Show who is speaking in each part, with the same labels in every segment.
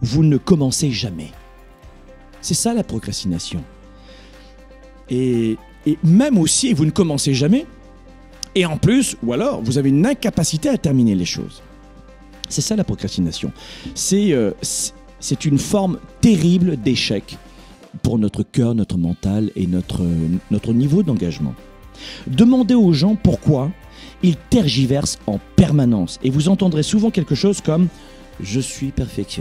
Speaker 1: vous ne commencez jamais. C'est ça la procrastination. Et même aussi, vous ne commencez jamais, et en plus, ou alors, vous avez une incapacité à terminer les choses. C'est ça la procrastination. C'est une forme terrible d'échec pour notre cœur, notre mental et notre niveau d'engagement. Demandez aux gens pourquoi ils tergiversent en permanence. Et vous entendrez souvent quelque chose comme « je suis perfectionniste ».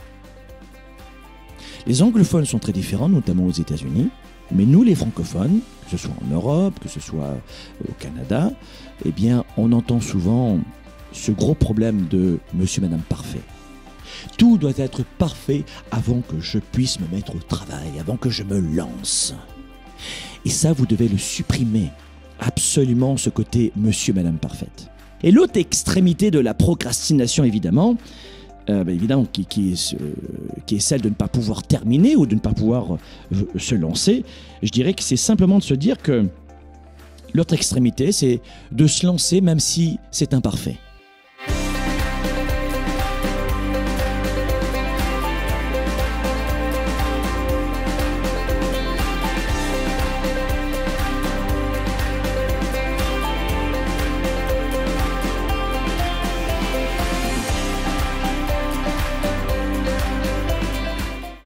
Speaker 1: Les anglophones sont très différents, notamment aux États-Unis. Mais nous, les francophones, que ce soit en Europe, que ce soit au Canada, eh bien, on entend souvent ce gros problème de « monsieur, madame parfait ». Tout doit être parfait avant que je puisse me mettre au travail, avant que je me lance. Et ça, vous devez le supprimer. Absolument ce côté monsieur, madame parfaite. Et l'autre extrémité de la procrastination, évidemment, qui est celle de ne pas pouvoir terminer ou de ne pas pouvoir se lancer, je dirais que c'est simplement de se dire que l'autre extrémité, c'est de se lancer même si c'est imparfait.